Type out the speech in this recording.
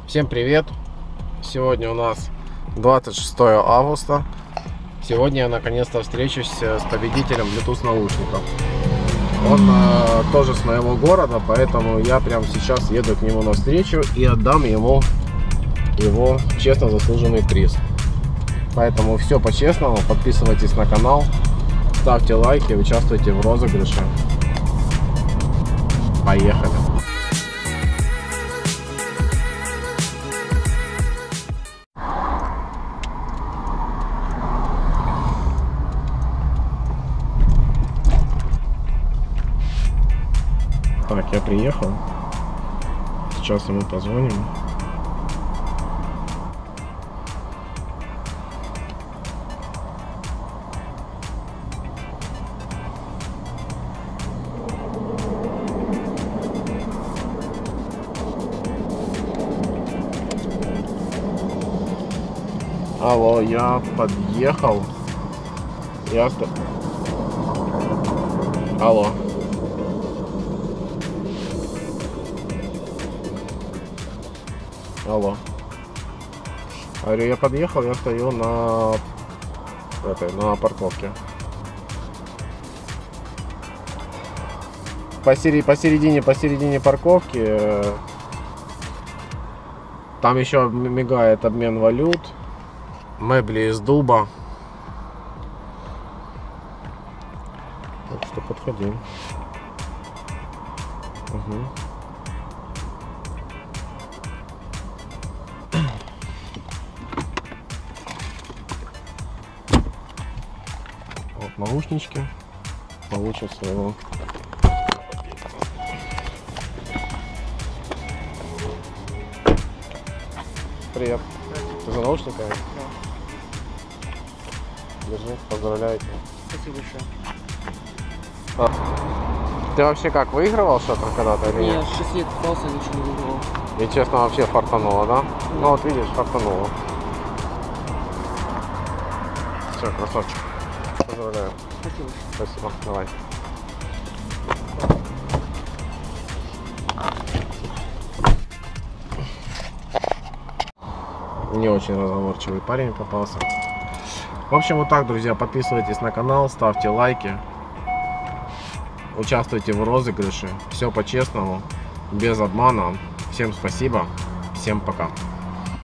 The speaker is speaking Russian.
Всем привет! Сегодня у нас 26 августа. Сегодня я наконец-то встречусь с победителем Bluetooth наушников. Он тоже с моего города, поэтому я прямо сейчас еду к нему навстречу и отдам ему его честно заслуженный приз. Поэтому все по-честному. Подписывайтесь на канал, ставьте лайки, участвуйте в розыгрыше. Поехали! Так, я приехал. Сейчас ему позвоним. Алло, я подъехал. Алло. Алло. Говорю, я подъехал, я стою на парковке. Посередине парковки. Там еще мигает обмен валют. Мебли из дуба. Так что подходим. Угу. Вот наушнички. Получил своего. Привет. Ты за наушниками? Да. Держи, поздравляю тебя. Спасибо большое. Ты вообще как, выигрывал что-то когда-то или нет? Я 6 лет пытался, ничего не выигрывал. И честно, вообще фартануло, да? Ну вот видишь, фартануло. Все, красавчик. Поздравляю. Спасибо. Спасибо, давай. Не очень разговорчивый парень попался. В общем, вот так, друзья, подписывайтесь на канал, ставьте лайки, участвуйте в розыгрыше. Все по-честному, без обмана. Всем спасибо, всем пока.